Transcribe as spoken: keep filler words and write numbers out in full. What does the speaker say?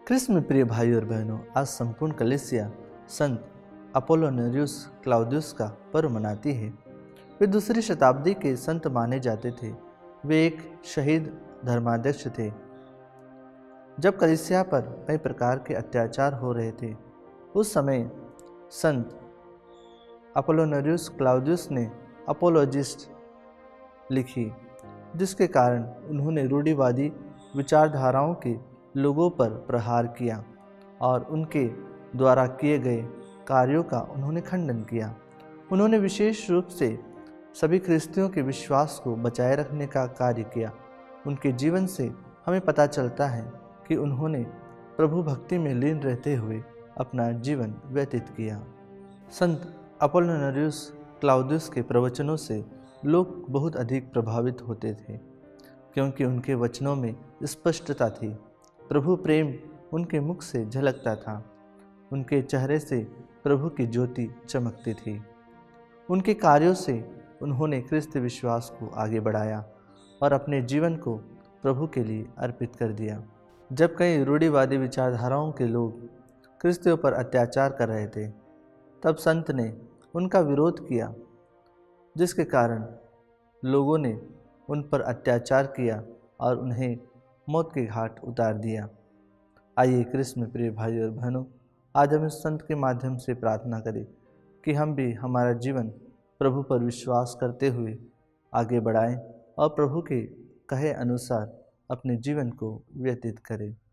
कृष्ण में प्रिय भाई और बहनों, आज संपूर्ण कलीसिया संत अपोलोनेरियस क्लाउदियस का पर्व मनाती है। वे दूसरी शताब्दी के संत माने जाते थे। वे एक शहीद धर्माध्यक्ष थे। जब कलीसिया पर कई प्रकार के अत्याचार हो रहे थे, उस समय संत अपोलोनेरियस क्लाउदियस ने अपोलोजिस्ट लिखी, जिसके कारण उन्होंने रूढ़िवादी विचारधाराओं के लोगों पर प्रहार किया और उनके द्वारा किए गए कार्यों का उन्होंने खंडन किया। उन्होंने विशेष रूप से सभी ख्रिस्तियों के विश्वास को बचाए रखने का कार्य किया। उनके जीवन से हमें पता चलता है कि उन्होंने प्रभु भक्ति में लीन रहते हुए अपना जीवन व्यतीत किया। संत अपोलोनेरियस क्लाउदियस के प्रवचनों से लोग बहुत अधिक प्रभावित होते थे, क्योंकि उनके वचनों में स्पष्टता थी। प्रभु प्रेम उनके मुख से झलकता था। उनके चेहरे से प्रभु की ज्योति चमकती थी। उनके कार्यों से उन्होंने ख्रिस्त विश्वास को आगे बढ़ाया और अपने जीवन को प्रभु के लिए अर्पित कर दिया। जब कई रूढ़िवादी विचारधाराओं के लोग ख्रिस्तियों पर अत्याचार कर रहे थे, तब संत ने उनका विरोध किया, जिसके कारण लोगों ने उन पर अत्याचार किया और उन्हें मौत के घाट उतार दिया। आइए कृष्ण में प्रिय भाई और बहनों, आज हम इस संत के माध्यम से प्रार्थना करें कि हम भी हमारा जीवन प्रभु पर विश्वास करते हुए आगे बढ़ाएं और प्रभु के कहे अनुसार अपने जीवन को व्यतीत करें।